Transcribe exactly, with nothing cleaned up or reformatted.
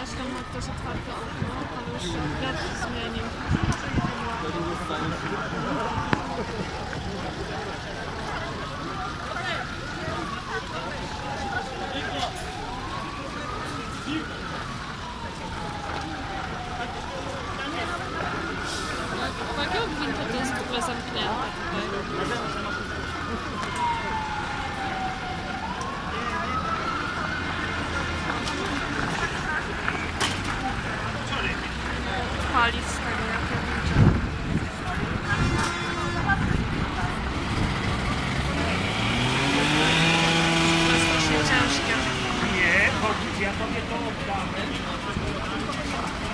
Patrz, tam ma ktoś otwarte okno, ale już wiatr zmienił. Jakiego gwintu to jest w ogóle zamknięte tutaj? Palić z tego, jak ja wiem. To jest strasznie ciężkie. Nie, chodzić, ja tobie to oddamy.